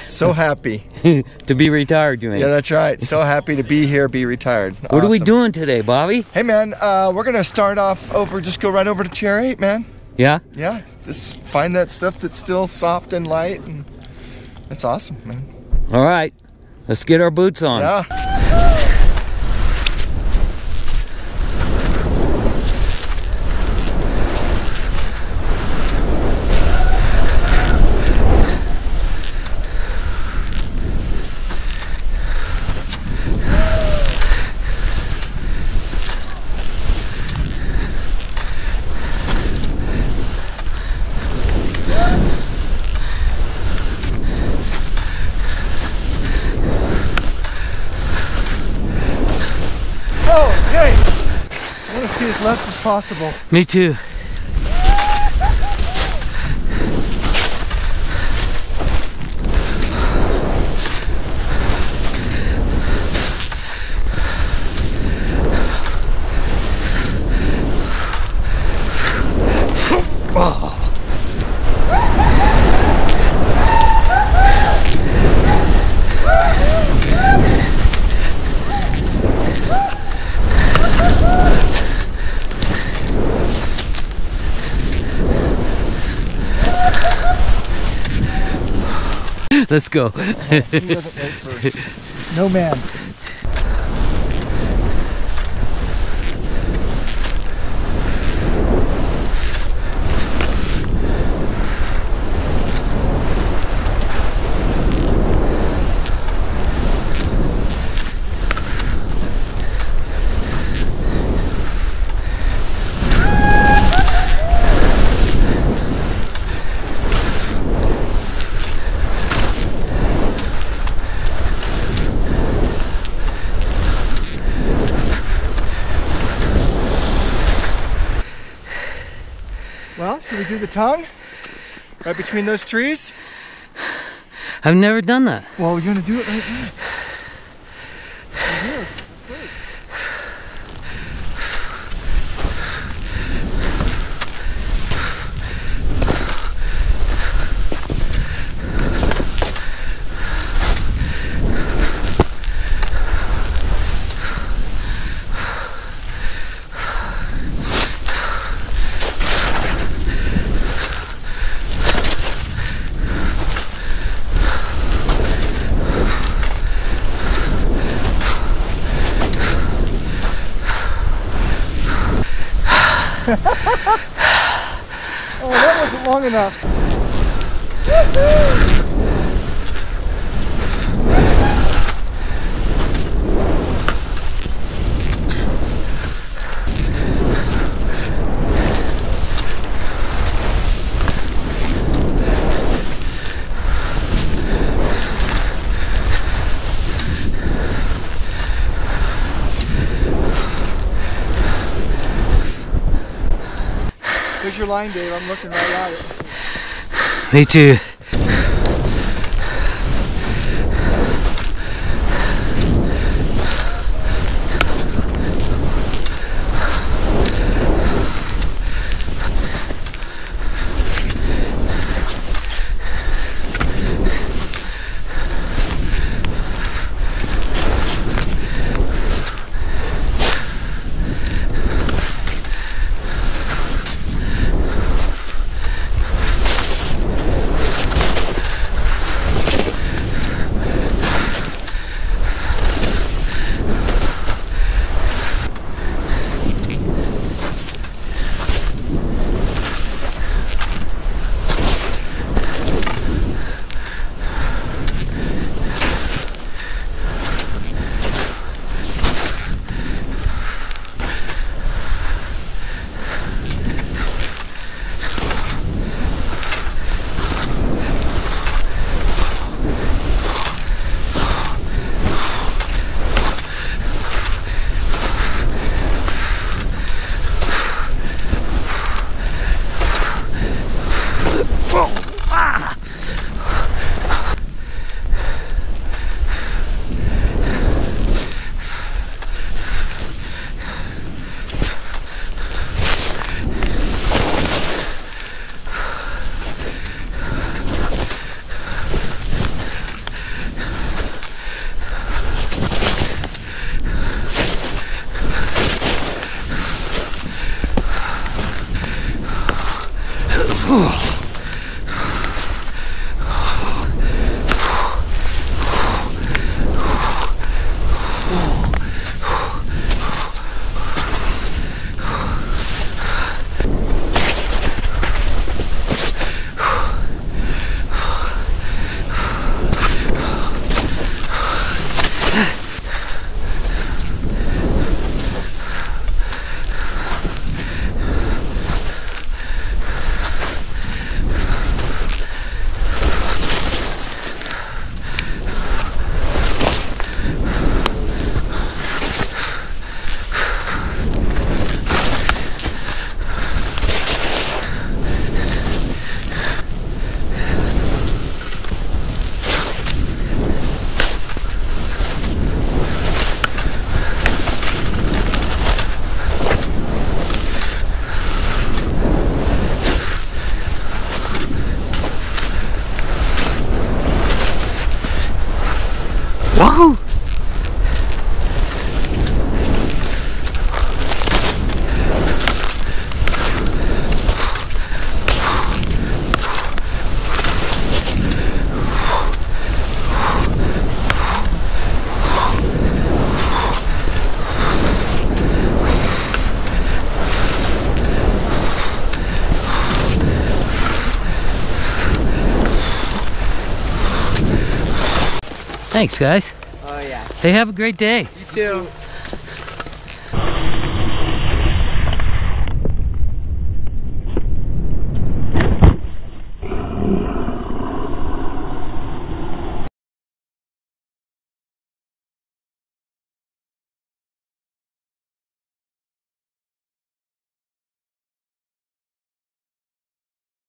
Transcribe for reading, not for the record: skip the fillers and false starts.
So happy. To be retired, you mean? Yeah, that's right. So happy to be here, be retired. What are we doing today, Bobby? Hey, man, we're going to start off just go right over to Chair 8, man. Yeah? Yeah, just find that stuff that's still soft and light, and that's awesome, man. All right, let's get our boots on. Yeah. Okay. I want to stay as left as possible. Me too. Let's go. He doesn't wait for no man. Well, should we do the tongue? Right between those trees? I've never done that. Well, we're going to do it right now. Right here. Great. Oh, that wasn't long enough. Woo-hoo! Here's your line, Dave. I'm looking right at it. Me too. Whoa! Thanks, guys. Oh yeah. Hey, have a great day. You too.